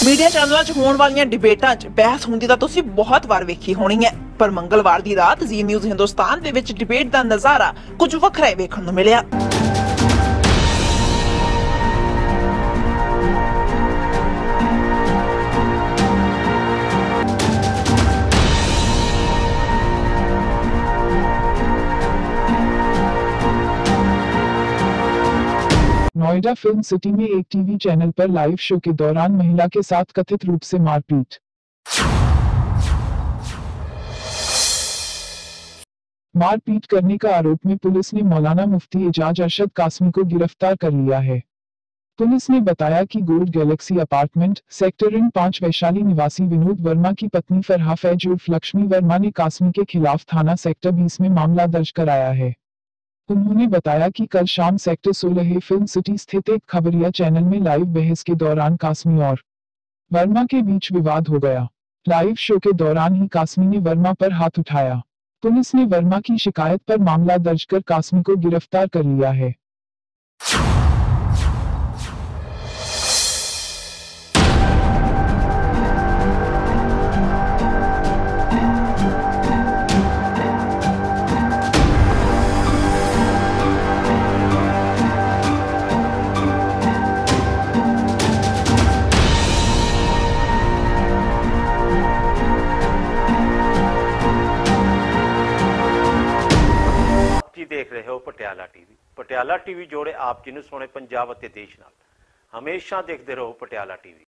Media चैनलों च होने वाली डिबेटां च बहस होंदी तां तुसीं बहुत वार वेखी होनी है, पर मंगलवार दी रात जी न्यूज़ हिंदुस्तान दे विच डिबेट दा नज़ारा कुछ वखरा ही वेखण नूं मिलिया। नोएडा फिल्म सिटी में एक टीवी चैनल पर लाइव शो के दौरान महिला के साथ कथित रूप से मारपीट। मारपीट करने का आरोप में पुलिस ने मौलाना मुफ्ती एजाज अरशद कासमी को गिरफ्तार कर लिया है। पुलिस ने बताया कि गोल्ड गैलेक्सी अपार्टमेंट सेक्टर इन 5 वैशाली निवासी विनोद वर्मा की पत्नी फरहा फैज उर्फ लक्ष्मी वर्मा ने कासमी के खिलाफ थाना सेक्टर 20 में मामला दर्ज कराया है। उन्होंने बताया कि कल शाम सेक्टर 16 फिल्म सिटी स्थित एक खबरिया चैनल में लाइव बहस के दौरान कासमी और वर्मा के बीच विवाद हो गया। लाइव शो के दौरान ही कासमी ने वर्मा पर हाथ उठाया। पुलिस ने वर्मा की शिकायत पर मामला दर्ज कर कासमी को गिरफ्तार कर लिया है। देख रहे हो पटियाला टीवी जोड़े आप जिन्होंने सोने पंजाब ਅਤੇ देश नाल हमेशा देखते रहो पटियाला टीवी।